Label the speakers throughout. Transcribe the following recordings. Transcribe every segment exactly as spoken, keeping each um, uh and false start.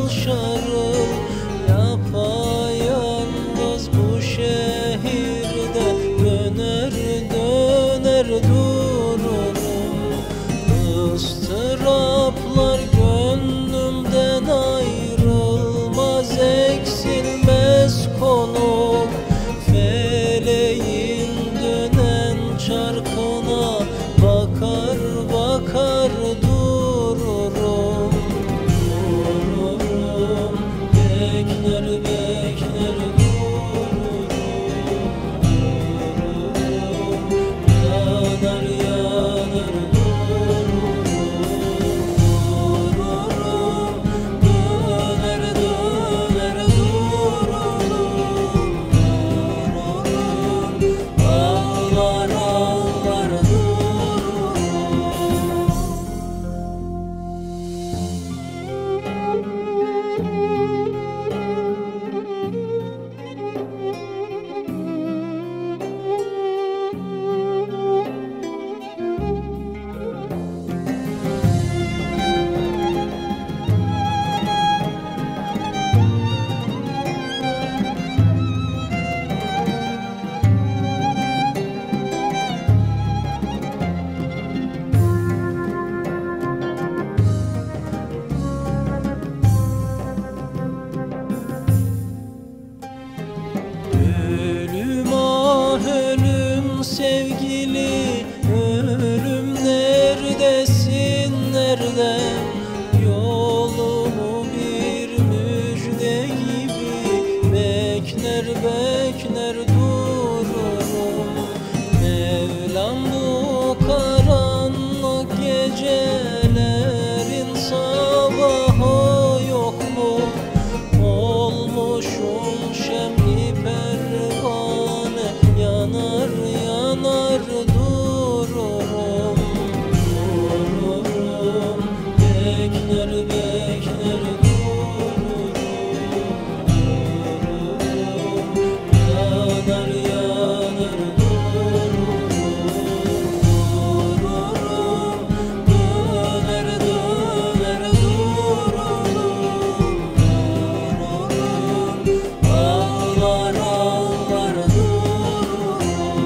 Speaker 1: şarıl yapayalnız bu şehirde döner döner dururum. Istıraplar gönlümden ayrılmaz, eksilmez konum. Feleğin dönen çarkına bakar bakar dururum. Dururum, bekler bekler dururum. Dururum, yanar yanar dururum. Dururum, döner döner dururum. Dururum, ağlar ağlar dururum. Ölüm ah ölüm sevgili, ölüm neredesin nerede? Yolumu bir müjde gibi bekler bekler dururum. Mevlam bu karanlık gecelerin sabahı yok mu? Olmuşum şemli pervane, yanar yanar dururum. Dururum, bekler bekler dururum. Dururum, yanar yanar dururum. Dururum, döner döner dururum. Dururum, ağlar ağlar dururum.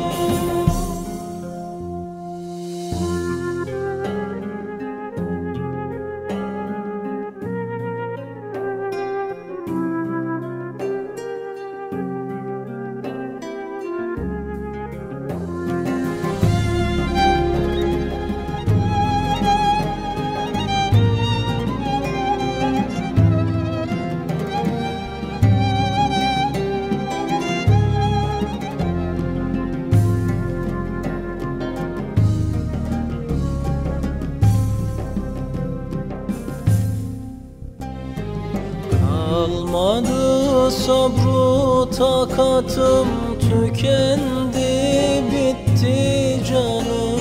Speaker 1: Kalmadı sabru takatım, tükendi bitti canım.